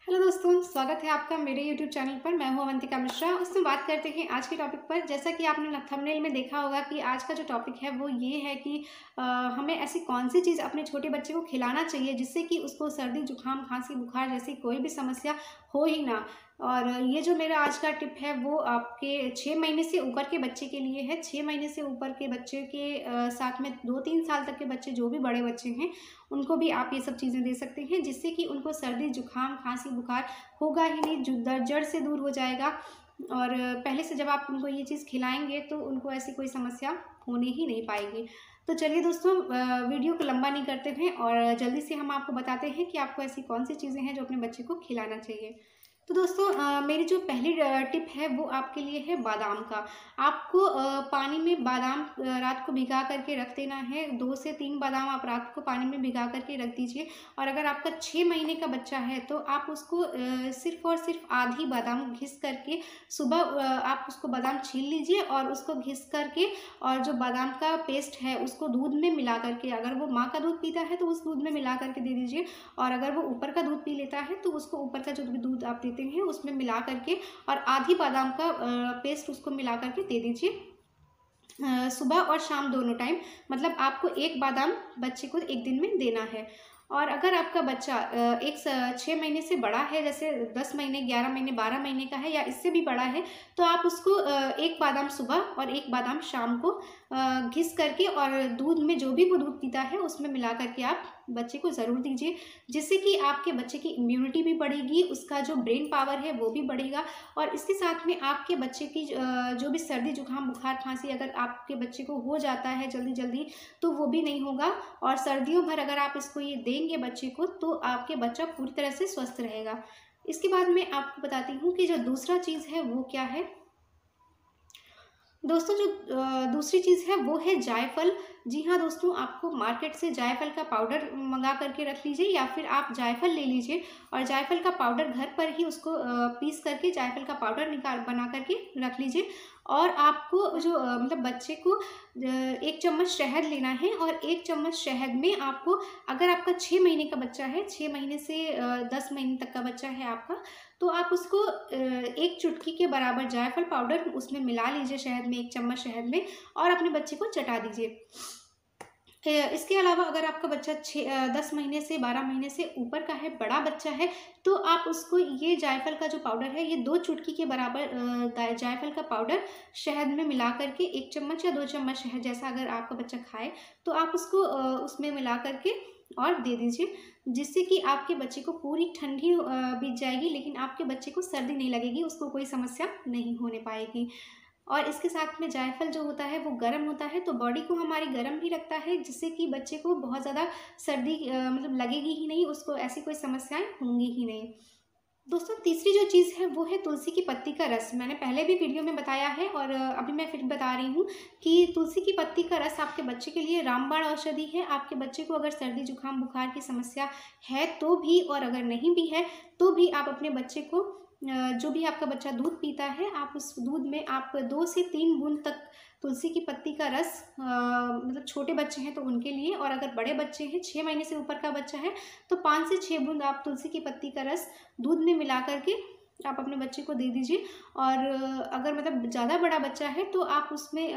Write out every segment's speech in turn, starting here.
Hello दोस्तों, स्वागत है आपका मेरे YouTube चैनल पर। मैं हूं अवंतिका मिश्रा। उसमें बात करते हैं आज के टॉपिक पर। जैसा कि आपने थंबनेल में देखा होगा कि आज का जो टॉपिक है वो ये है कि हमें ऐसी कौन सी चीज़ अपने छोटे बच्चे को खिलाना चाहिए जिससे कि उसको सर्दी जुकाम खांसी बुखार जैसी कोई भी समस्या हो ही ना। और ये जो मेरा आज का टिप है वो आपके 6 महीने से ऊपर के बच्चे के लिए है। 6 महीने से ऊपर के बच्चे के साथ में 2-3 साल तक के बच्चे, जो भी बड़े बच्चे हैं, उनको भी आप ये सब चीज़ें दे सकते हैं जिससे कि उनको सर्दी जुकाम खांसी बुखार होगा ही नहीं, जड़ से दूर हो जाएगा। और पहले से जब आप उनको ये चीज़ खिलाएंगे तो उनको ऐसी कोई समस्या होने ही नहीं पाएगी। तो चलिए दोस्तों, वीडियो को लंबा नहीं करते हैं और जल्दी से हम आपको बताते हैं कि आपको ऐसी कौन सी चीज़ें हैं जो अपने बच्चे को खिलाना चाहिए। तो दोस्तों, मेरी जो पहली टिप है वो आपके लिए है बादाम का। आपको पानी में बादाम रात को भिगा करके रख देना है। 2 से 3 बादाम आप रात को पानी में भिगा करके रख दीजिए। और अगर आपका 6 महीने का बच्चा है तो आप उसको सिर्फ और सिर्फ आधी बादाम घिस करके सुबह आप उसको बादाम छील लीजिए और उसको घिस करके, और जो बादाम का पेस्ट है उसको दूध में मिला करके, अगर वो माँ का दूध पीता है तो उस दूध में मिला करके दे दीजिए। और अगर वो ऊपर का दूध पी लेता है तो उसको ऊपर का जो भी दूध आप देते हैं उसमें मिला करके और आधी बादाम का पेस्ट उसको मिला करके दे दीजिए। सुबह और शाम दोनों टाइम, मतलब आपको एक बादाम बच्चे को एक दिन में देना है। और अगर आपका बच्चा 6 महीने से बड़ा है, जैसे 10 महीने 11 महीने 12 महीने का है या इससे भी बड़ा है, तो आप उसको एक बादाम सुबह और एक बादाम शाम को घिस करके और दूध में, जो भी वो दूध पीता है उसमें मिला करके आप बच्चे को ज़रूर दीजिए। जिससे कि आपके बच्चे की इम्यूनिटी भी बढ़ेगी, उसका जो ब्रेन पावर है वो भी बढ़ेगा। और इसके साथ में आपके बच्चे की जो भी सर्दी जुकाम बुखार खांसी अगर आपके बच्चे को हो जाता है जल्दी जल्दी, तो वो भी नहीं होगा। और सर्दियों भर अगर आप इसको ये देंगे बच्चे को तो आपके बच्चा पूरी तरह से स्वस्थ रहेगा। इसके बाद मैं आपको बताती हूँ कि जो दूसरा चीज़ है वो क्या है। दोस्तों, जो दूसरी चीज़ है वो है जायफल। जी हाँ दोस्तों, आपको मार्केट से जायफल का पाउडर मंगा करके रख लीजिए या फिर आप जायफल ले लीजिए और जायफल का पाउडर घर पर ही उसको पीस करके जायफल का पाउडर बना करके रख लीजिए। और आपको जो मतलब बच्चे को 1 चम्मच शहद लेना है और 1 चम्मच शहद में आपको, अगर आपका 6 महीने का बच्चा है, 6 महीने से 10 महीने तक का बच्चा है आपका, तो आप उसको 1 चुटकी के बराबर जायफल पाउडर उसमें मिला लीजिए, शहद में 1 चम्मच शहद में, और अपने बच्चे को चटा दीजिए। इसके अलावा अगर आपका बच्चा 10 महीने से 12 महीने से ऊपर का है, बड़ा बच्चा है, तो आप उसको ये जायफल का जो पाउडर है, ये 2 चुटकी के बराबर जायफल का पाउडर शहद में मिला करके 1 चम्मच या 2 चम्मच शहद, जैसा अगर आपका बच्चा खाए तो आप उसको उसमें मिला करके और दे दीजिए। जिससे कि आपके बच्चे को पूरी ठंडी बीत जाएगी, लेकिन आपके बच्चे को सर्दी नहीं लगेगी, उसको कोई समस्या नहीं होने पाएगी। और इसके साथ में जायफल जो होता है वो गर्म होता है, तो बॉडी को हमारी गर्म भी रखता है, जिससे कि बच्चे को बहुत ज़्यादा सर्दी मतलब लगेगी ही नहीं, उसको ऐसी कोई समस्याएं होंगी ही नहीं। दोस्तों, तीसरी जो चीज़ है वो है तुलसी की पत्ती का रस। मैंने पहले भी वीडियो में बताया है और अभी मैं फिर बता रही हूँ कि तुलसी की पत्ती का रस आपके बच्चे के लिए रामबाण औषधि है। आपके बच्चे को अगर सर्दी जुकाम बुखार की समस्या है तो भी, और अगर नहीं भी है तो भी, आप अपने बच्चे को जो भी आपका बच्चा दूध पीता है, आप उस दूध में आप 2 से 3 बूंद तक तुलसी की पत्ती का रस, मतलब छोटे बच्चे हैं तो उनके लिए, और अगर बड़े बच्चे हैं 6 महीने से ऊपर का बच्चा है तो 5 से 6 बूंद आप तुलसी की पत्ती का रस दूध में मिला करके आप अपने बच्चे को दे दीजिए। और अगर मतलब ज़्यादा बड़ा बच्चा है तो आप उसमें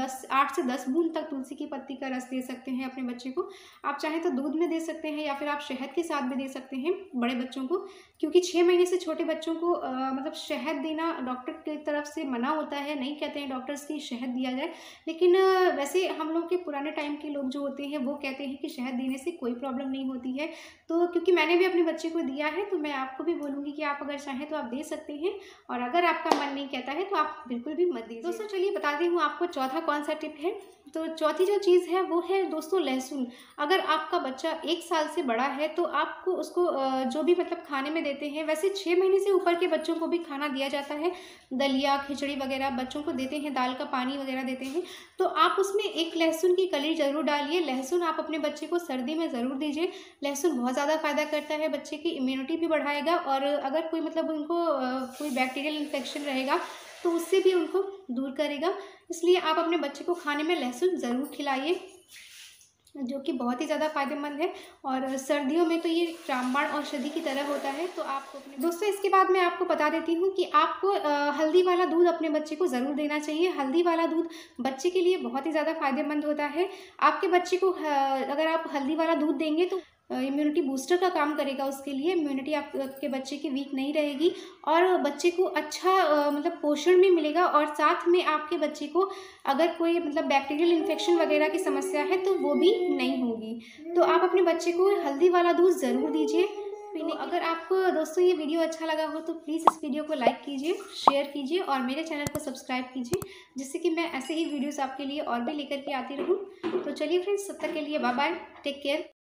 8 से 10 बूंद तक तुलसी की पत्ती का रस दे सकते हैं अपने बच्चे को। आप चाहें तो दूध में दे सकते हैं या फिर आप शहद के साथ भी दे सकते हैं बड़े बच्चों को, क्योंकि 6 महीने से छोटे बच्चों को मतलब शहद देना डॉक्टर की तरफ से मना होता है। नहीं कहते हैं डॉक्टर्स की शहद दिया जाए, लेकिन वैसे हम लोग के पुराने टाइम के लोग जो होते हैं वो कहते हैं कि शहद देने से कोई प्रॉब्लम नहीं होती है। तो क्योंकि मैंने भी अपने बच्चे को दिया है तो मैं आपको भी बोलूँगी कि आप अगर चाहें तो आप दे सकते हैं, और अगर आपका मन नहीं कहता है तो आप बिल्कुल भी मत दीजिए। दोस्तों, चलिए बताती हूँ आपको चौथा कौन सा टिप है। तो चौथी जो चीज़ है वो है दोस्तों लहसुन। अगर आपका बच्चा 1 साल से बड़ा है तो आपको उसको जो भी मतलब खाने में देते हैं, वैसे 6 महीने से ऊपर के बच्चों को भी खाना दिया जाता है, दलिया खिचड़ी वगैरह बच्चों को देते हैं, दाल का पानी वगैरह देते हैं, तो आप उसमें 1 लहसुन की कली ज़रूर डालिए। लहसुन आप अपने बच्चे को सर्दी में ज़रूर दीजिए। लहसुन बहुत ज़्यादा फ़ायदा करता है, बच्चे की इम्यूनिटी भी बढ़ाएगा, और अगर कोई मतलब उनको कोई बैक्टीरियल इन्फेक्शन रहेगा तो उससे भी उनको दूर करेगा। इसलिए आप अपने बच्चे को खाने में लहसुन ज़रूर खिलाइए। जो कि बहुत ही ज़्यादा फ़ायदेमंद है। और सर्दियों में तो ये रामबाण औषधि की तरह होता है। तो आपको अपने दोस्तों इसके बाद मैं आपको बता देती हूँ कि आपको हल्दी वाला दूध अपने बच्चे को ज़रूर देना चाहिए। हल्दी वाला दूध बच्चे के लिए बहुत ही ज़्यादा फ़ायदेमंद होता है। आपके बच्चे को अगर आप हल्दी वाला दूध देंगे तो इम्यूनिटी बूस्टर का काम करेगा उसके लिए। इम्यूनिटी आपके बच्चे की वीक नहीं रहेगी और बच्चे को अच्छा मतलब पोषण भी मिलेगा। और साथ में आपके बच्चे को अगर कोई मतलब बैक्टीरियल इन्फेक्शन वगैरह की समस्या है तो वो भी नहीं होगी। तो आप अपने बच्चे को हल्दी वाला दूध ज़रूर दीजिए। तो अगर आपको दोस्तों ये वीडियो अच्छा लगा हो तो प्लीज़ इस वीडियो को लाइक कीजिए, शेयर कीजिए और मेरे चैनल को सब्सक्राइब कीजिए, जिससे कि मैं ऐसे ही वीडियोस आपके लिए और भी लेकर के आती रहूँ। तो चलिए फ्रेंड्स, तब तक के लिए बाय बाय, टेक केयर।